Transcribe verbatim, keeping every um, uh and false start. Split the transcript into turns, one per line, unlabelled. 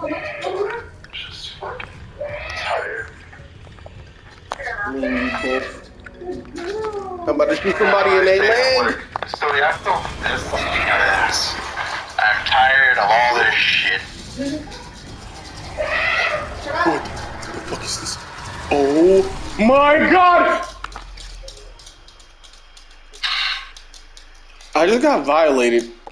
Just fucking tired.
Me and you both. I'm about to shoot somebody in their leg.
So I feel this because I'm tired of all this shit.
What the fuck is this? Oh my god! I just got violated.